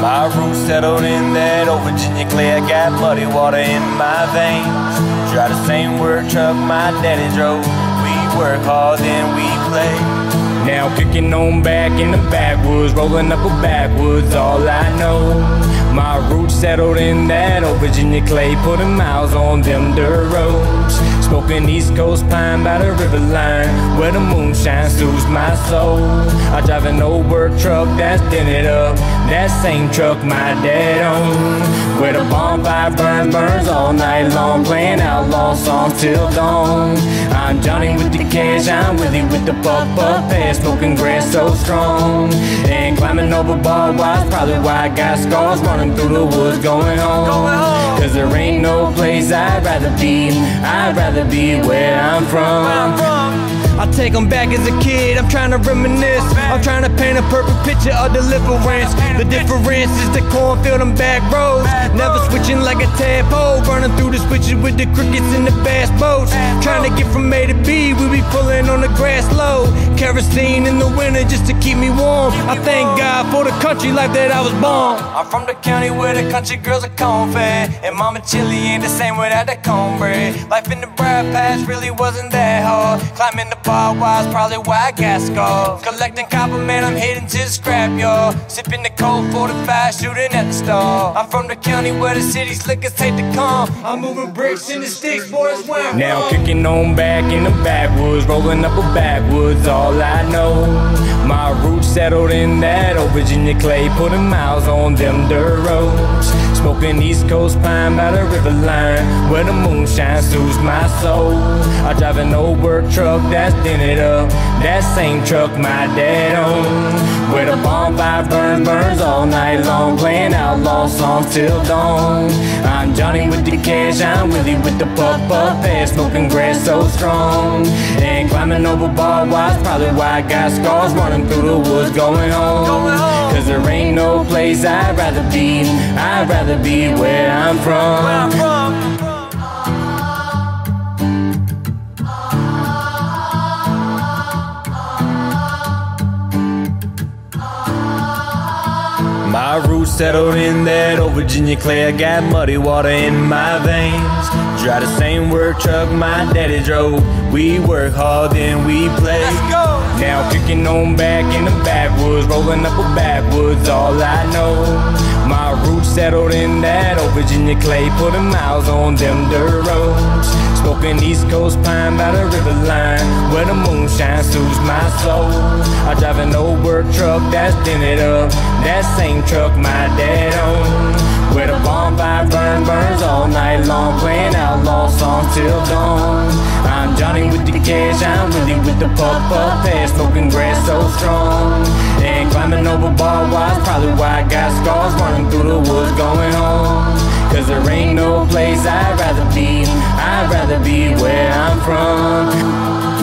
My roots settled in that old Virginia clay. I got muddy water in my veins. Drive the same work truck my daddy drove. We work hard, then we play. Now kicking on back in the backwoods, rolling up a backwoods, all I know. My roots settled in that old Virginia clay, putting miles on them dirt roads. Smoking East Coast pine by the river line, where the moonshine soothes my soul. I drive an old work truck that's dented up, that same truck my dad owned. Where the bonfire burns all night long, playing outlaw songs till dawn. I'm Johnny with the cash, I'm Willie with the puff pass, smoking grass so strong. And climbing over barbed wires, probably why I got scars running through the woods going home. Cause there ain't no place I'd rather be where I'm from. I take them back as a kid, I'm trying to reminisce. I'm trying to paint a perfect picture of deliverance. The difference is the cornfield and back roads, never switching like a tadpole, running through the switches with the crickets and the bass boats. Trying to get from A to B, we be pulling on the grass low. Kerosene in the winter just to keep me warm. I thank God for the country life that I was born. I'm from the county where the country girls are corn-fed, and mama chili ain't the same without the cornbread. Life in the Briar Patch really wasn't that hard. Climbing the barbed wires, probably why I got scars. Collecting copper, man, I'm heading to the scrapyard. Sipping the cold 45, shooting at the star. I'm from the county where the city's liquors take the calm. I'm moving bricks in the sticks, boys, where I'm now from. Kicking on back in the backwoods, rolling up a backwoods, all I know. My roots settled in that old Virginia clay, putting miles on them dirt roads. Smoking East Coast pine by the river line, where the moonshine soothes my soul. I drive an old work truck that's dented up, that same truck my dad owned. Where the bonfire burns all night long, playing outlaw songs till dawn. I'm Johnny with the cash, I'm Willie with the puff pass, smoking grass so strong. And climbing over barbed wires, probably why I got scars running through the woods going home. Cause there ain't no place I'd rather be where I'm from. My roots settled in that old Virginia clay. I got muddy water in my veins. Drive the same work truck my daddy drove. We work hard, then we play. Let's go. Now kicking on back in the backwoods, rolling up a backwoods, all I know. My roots settled in that old Virginia clay, putting miles on them dirt roads. Smoking East Coast pine by the river line, where the moonshine soothes my soul. I drive an old work truck that's dented up, that same truck my dad owned. Where the bonfire burns all night long, playing outlaw songs till dawn. I'm Johnny with the cash, I'm Willie with the puff pass, smoking grass so strong. And climbing over barbed wires, probably why I got scars running through the woods going home. Cause there ain't no place I'd rather be where I'm from.